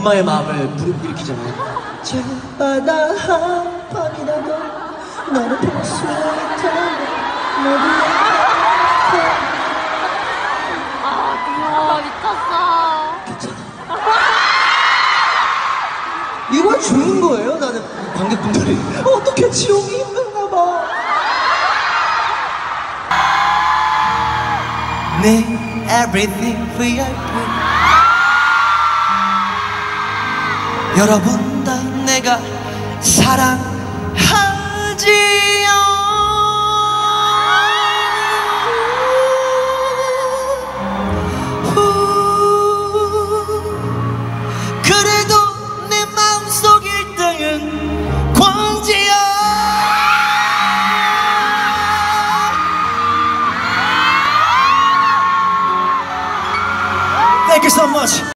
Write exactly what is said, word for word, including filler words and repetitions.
엄마의 마음을 불러일으키잖아요. 제바다 한밤이라도 너를 볼 수 있다면 모두 아, 미쳤어. 괜찮아. 이걸 주는 거예요, 나는. 관객분들이. 어떻게 지옥이 힘든가 봐. 내 everything 브이아이피 여러분 다 내가 사랑하지요. 그래도 내 마음속 일 등은 광지야. Thank you so much.